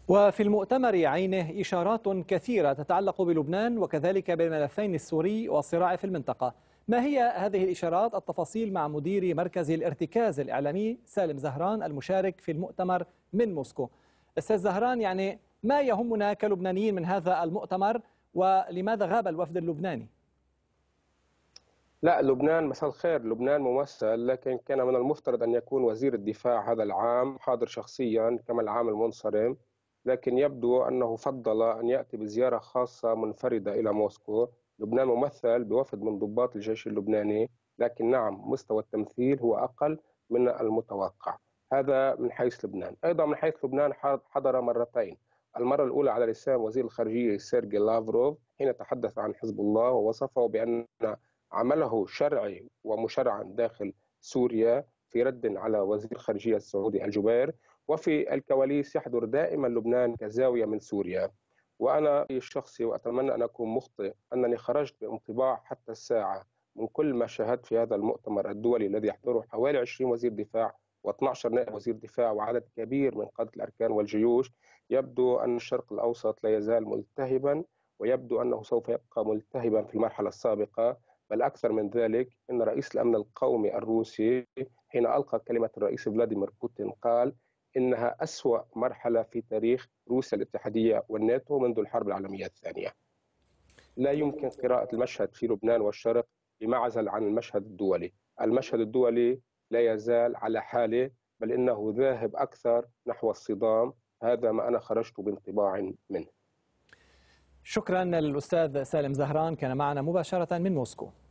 وفي المؤتمر عينه إشارات كثيرة تتعلق بلبنان وكذلك بالملفين السوري والصراع في المنطقة. ما هي هذه الإشارات؟ التفاصيل مع مدير مركز الارتكاز الإعلامي سالم زهران المشارك في المؤتمر من موسكو. أستاذ زهران، يعني ما يهمنا كلبنانيين من هذا المؤتمر ولماذا غاب الوفد اللبناني؟ لا، لبنان مساء الخير. لبنان ممثل، لكن كان من المفترض أن يكون وزير الدفاع هذا العام حاضر شخصيا كما العام المنصرم، لكن يبدو أنه فضل أن يأتي بزيارة خاصة منفردة إلى موسكو. لبنان ممثل بوفد من ضباط الجيش اللبناني، لكن نعم مستوى التمثيل هو أقل من المتوقع. هذا من حيث لبنان. أيضا من حيث لبنان حضر مرتين. المرة الأولى على لسان وزير الخارجية سيرجي لافروف حين تحدث عن حزب الله ووصفه بأن عمله شرعي ومشرعا داخل سوريا، في رد على وزير الخارجية السعودي الجبير. وفي الكواليس يحضر دائما لبنان كزاوية من سوريا. وأنا الشخصي، وأتمنى أن أكون مخطئ، أنني خرجت بانطباع حتى الساعة من كل ما شاهدت في هذا المؤتمر الدولي الذي يحضره حوالي 20 وزير دفاع و12 نائب وزير دفاع وعدد كبير من قادة الأركان والجيوش. يبدو أن الشرق الأوسط لا يزال ملتهبا، ويبدو أنه سوف يبقى ملتهبا في المرحلة السابقة. بل أكثر من ذلك، إن رئيس الأمن القومي الروسي حين ألقى كلمة الرئيس فلاديمير بوتين قال إنها أسوأ مرحلة في تاريخ روسيا الاتحادية والناتو منذ الحرب العالمية الثانية. لا يمكن قراءة المشهد في لبنان والشرق بمعزل عن المشهد الدولي. المشهد الدولي لا يزال على حاله، بل إنه ذاهب أكثر نحو الصدام. هذا ما أنا خرجت بانطباع منه. شكرا للأستاذ سالم زهران، كان معنا مباشرة من موسكو.